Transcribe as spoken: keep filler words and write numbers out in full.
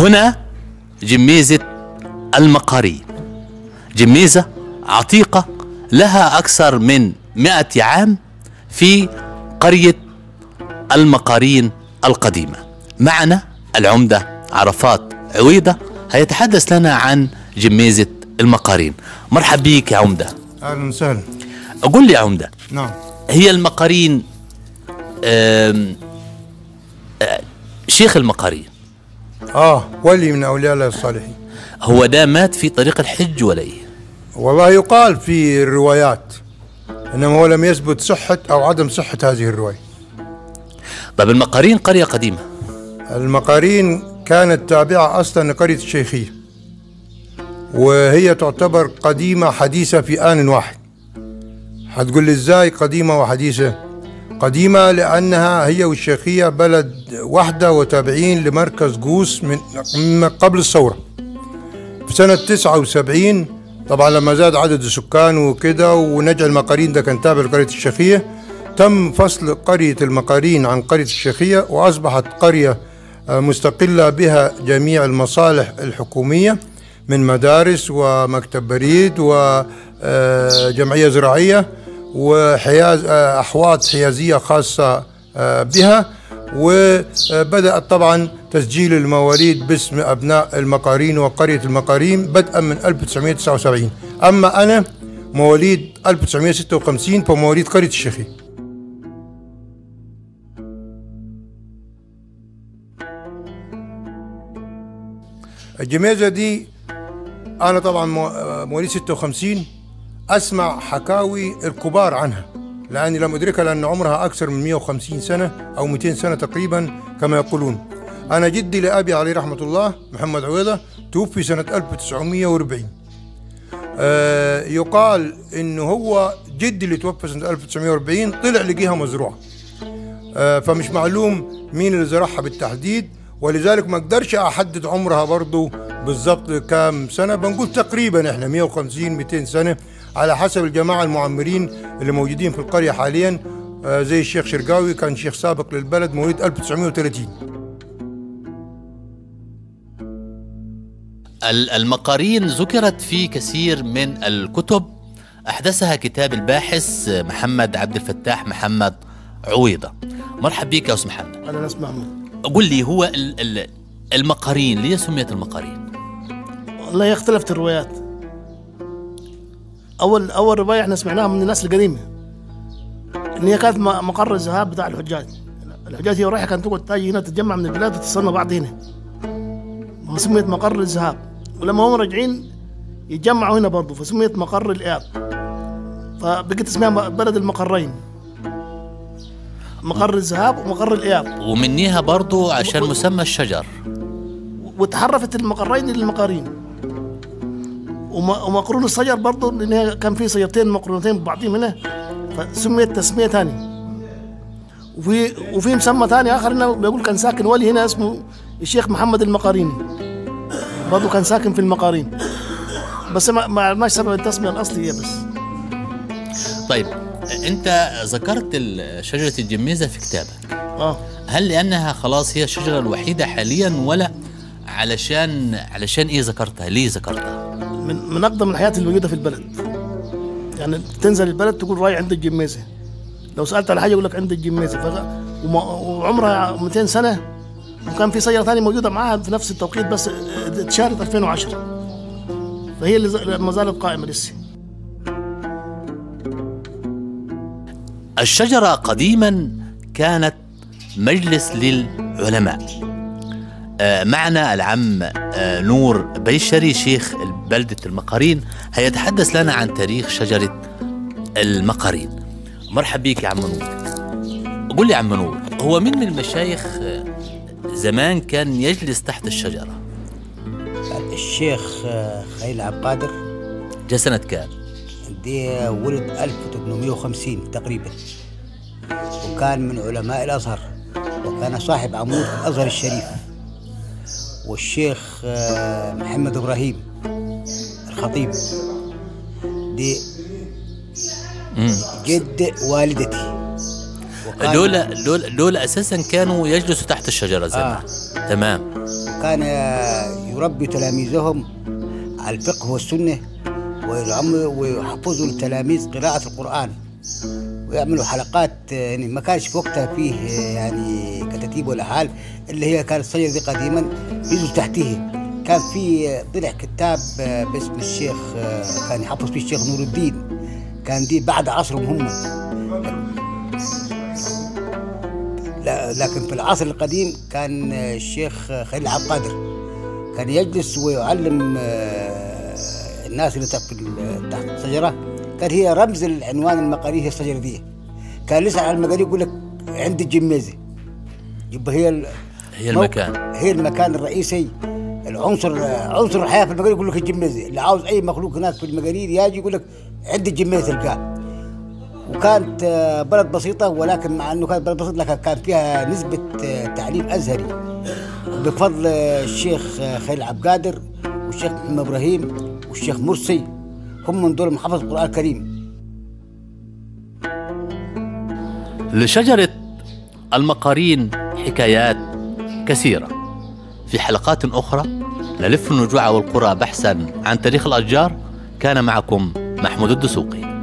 هنا جميزة المقارين، جميزة عتيقة لها أكثر من مئة عام في قرية المقارين القديمة. معنا العمدة عرفات عويضة هيتحدث لنا عن جميزة المقارين. مرحب بيك يا عمدة. أهلا وسهلا. أقول لي يا عمدة، نعم، هي المقارين آم آم شيخ المقارين آه ولي من أولياء الله الصالحين، هو ده مات في طريق الحج ولا إيه؟ والله يقال في الروايات، إنما هو لم يثبت صحة أو عدم صحة هذه الرواية. طب المقارين قرية قديمة. المقارين كانت تابعة أصلا لقرية الشيخية، وهي تعتبر قديمة حديثة في آن واحد. هتقول لي إزاي قديمة وحديثة؟ قديمة لأنها هي والشيخية بلد واحدة وتابعين لمركز قوس من قبل الثورة. في سنة تسعة وسبعين طبعا لما زاد عدد السكان وكده ونجع المقارين ده كان تابع لقرية الشيخية، تم فصل قرية المقارين عن قرية الشيخية وأصبحت قرية مستقلة بها جميع المصالح الحكومية من مدارس ومكتب بريد وجمعية زراعية وحياز أحواض حيازية خاصة بها. وبدأت طبعا تسجيل المواليد باسم أبناء المقارين وقرية المقارين بدءا من ألف وتسعمئة وتسعة وسبعين. أما أنا مواليد ألف وتسعمئة وستة وخمسين فمواليد قرية الشيخية. الجميزة دي أنا طبعا مواليد ستة وخمسين، أسمع حكاوي الكبار عنها لأني لم أدركها، لأن عمرها أكثر من مئة وخمسين سنة أو مئتين سنة تقريبا كما يقولون. أنا جدي لأبي عليه رحمة الله محمد عويضة توفي سنة ألف وتسعمئة وأربعين. آه يقال إنه هو جدي اللي توفى سنة ألف وتسعمئة وأربعين طلع لقيها مزروعة، آه فمش معلوم مين اللي زرعها بالتحديد، ولذلك ما اقدرش احدد عمرها برضو بالضبط كام سنه. بنقول تقريبا احنا مئة وخمسين مئتين سنه على حسب الجماعه المعمرين اللي موجودين في القريه حاليا، آه زي الشيخ شرقاوي كان شيخ سابق للبلد مواليد ألف وتسعمئة وثلاثين. المقارين ذكرت في كثير من الكتب احدثها كتاب الباحث محمد عبد الفتاح محمد عويضة. مرحب بك يا استاذ محمد. انا ناس محمد. قل لي، هو المقارين ليه سميت المقارين؟ والله اختلفت الروايات. اول اول روايه احنا سمعناها من الناس القديمه ان هي كانت مقر الذهاب بتاع الحجاج. الحجاج هي رايحه كانت تقعد تاجي هنا تتجمع من البلاد وتستنى بعض هنا، فسميت مقر الذهاب. ولما هم راجعين يتجمعوا هنا برضه فسميت مقر الإياب، فبقت اسمها بلد المقرين، مقر الذهاب ومقر الإياب. ومنيها برضو عشان و... مسمى الشجر، وتحرفت المقرين للمقارين. وم... ومقرون الشجر برضو لأن كان في شجرتين مقرونتين ببعضهم هنا فسميت تسمية ثانية. وفي وفي مسمى ثاني آخر إنه بيقول كان ساكن ولي هنا اسمه الشيخ محمد المقاريني، برضو كان ساكن في المقارين، بس ما ما عرفناش سبب التسمية الأصلية بس. طيب أنت ذكرت شجرة الجميزة في كتابك، اه هل لأنها خلاص هي الشجرة الوحيدة حاليا ولا علشان علشان إيه ذكرتها؟ ليه ذكرتها؟ من من أقدم الحياة الموجودة في البلد، يعني تنزل البلد تقول راي عند الجميزة، لو سألت على حاجة يقول لك عند الجميزة، ف... وعمرها مئتين سنة، وكان في شجرة ثانية موجودة معاها في نفس التوقيت بس اتشالت ألفين وعشرة، فهي اللي ما زالت قائمة لسه. الشجرة قديما كانت مجلس للعلماء. آه معنا العم آه نور بيشري شيخ بلدة المقارين هيتحدث لنا عن تاريخ شجرة المقارين. مرحب بيك يا عم نور. قول لي يا عم نور، هو مين من المشايخ آه زمان كان يجلس تحت الشجرة؟ الشيخ خليل عبد القادر. جاء سنة كام؟ دي ولد ألف وثمانمئة وخمسين تقريبا، وكان من علماء الأزهر، وكان صاحب عمود الأزهر الشريف. والشيخ محمد إبراهيم الخطيب دي جد والدتي. دول دول دول أساسا كانوا يجلسوا تحت الشجرة زمان. آه. تمام. وكان يربي تلاميذهم على الفقه والسنة، ويحفظوا التلاميذ قراءة القرآن، ويعملوا حلقات. يعني ما كانش في وقتها فيه يعني كتاتيب ولا حال، اللي هي كانت الشجرة دي قديما يجوا تحتيه. كان في طلع كتاب باسم الشيخ، كان يحفظ فيه الشيخ نور الدين، كان دي بعد عصرهم هم. لكن في العصر القديم كان الشيخ خليل عبد القادر كان يجلس ويعلم الناس اللي تحت الشجرة. كان هي رمز العنوان المقالي هي الشجرة دي. كان لسه على المقالي يقول لك عند الجميزة، يبقى هي هي المكان هي المكان الرئيسي، العنصر عنصر الحياة في المقالي يقول لك الجميزة. اللي عاوز أي مخلوق هناك في المقاليد يجي يقول لك عند الجميزة تلقاه. وكانت بلد بسيطة، ولكن مع أنه كانت بلد بسيطة لكن كان فيها نسبة تعليم أزهري بفضل الشيخ خليل عبد القادر والشيخ محمد إبراهيم والشيخ مرسي، هم من دول محافظ القرآن الكريم. لشجرة المقارين حكايات كثيرة. في حلقات أخرى نلف النجوع والقرى بحثا عن تاريخ الأشجار. كان معكم محمود الدسوقي.